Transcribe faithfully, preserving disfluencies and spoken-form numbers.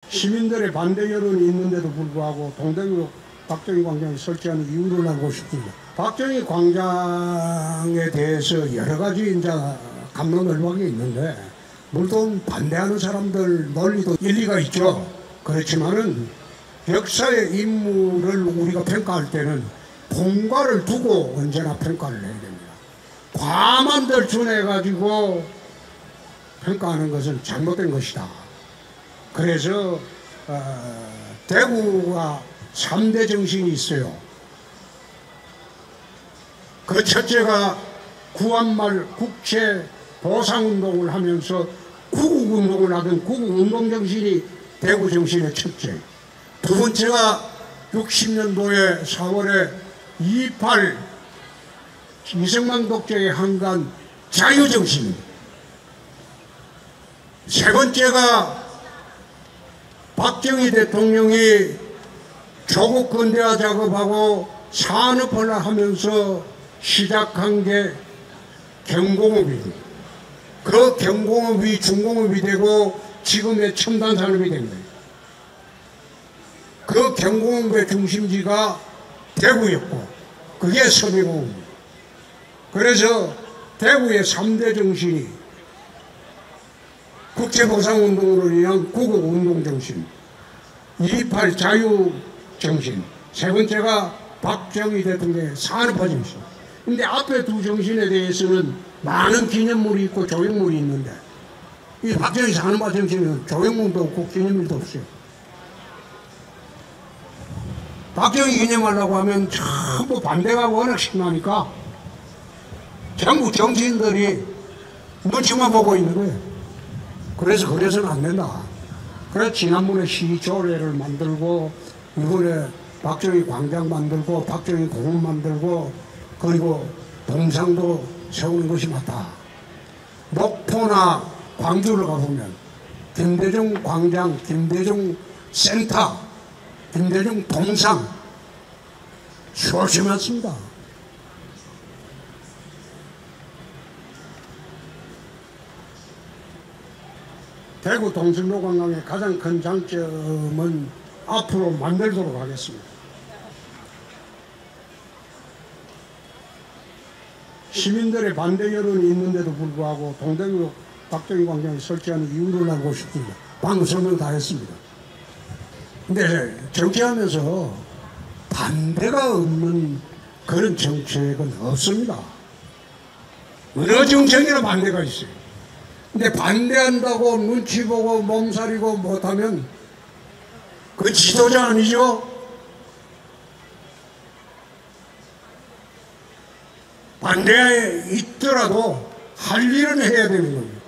시민들의 반대 여론이 있는데도 불구하고 동대구 박정희 광장에 설치하는 이유를 알고 싶습니다. 박정희 광장에 대해서 여러 가지 이제 갑론을박이 있는데, 물론 반대하는 사람들 논리도 일리가 있죠. 그렇지만은 역사의 인물을 우리가 평가할 때는 공과를 두고 언제나 평가를 해야 됩니다. 과만 들춘해가지고 평가하는 것은 잘못된 것이다. 그래서 어, 대구가 삼 대 정신이 있어요. 그 첫째가 구한말 국채 보상운동을 하면서 구국운동을 하던 구국운동정신이 대구정신의 첫째. 두 번째가 육십 년도에 사월에 이팔 이승만 독재의 한간 자유정신입니다. 세 번째가 박정희 대통령이 조국 근대화 작업하고 산업화를 하면서 시작한 게 경공업입니다. 그 경공업이 중공업이 되고 지금의 첨단 산업이 된 거예요. 그 경공업의 중심지가 대구였고 그게 서대공업입니다. 그래서 대구의 삼 대 정신이 국제보상운동으로 인한 구국운동정신, 이팔 자유정신, 세 번째가 박정희 대통령의 산업화정신. 근데 앞에 두 정신에 대해서는 많은 기념물이 있고 조형물이 있는데 이 박정희 산업화정신은 조형물도 없고 기념물도 없어요. 박정희 기념하려고 하면 전부 반대가 워낙 심하니까 전부 정치인들이 눈치만 보고 있는 거예요. 그래서 그래서는 안 된다. 그래서 지난번에 시조례를 만들고 이번에 박정희 광장 만들고 박정희 공원 만들고 그리고 동상도 세우는 것이 맞다. 목포나 광주를 가보면 김대중 광장, 김대중 센터, 김대중 동상 수없이 많습니다. 대구 동성로 관광의 가장 큰 장점은 앞으로 만들도록 하겠습니다. 시민들의 반대 여론이 있는데도 불구하고 동대구 박정희 광장에 설치하는 이유를 알고 싶습니다. 방금 설명 다 했습니다. 근데 정치하면서 반대가 없는 그런 정책은 없습니다. 어느 정책이나 반대가 있어요. 근데 반대한다고 눈치 보고 몸살이고 못하면 그 지도자 아니죠? 반대에 있더라도 할 일은 해야 되는 겁니다.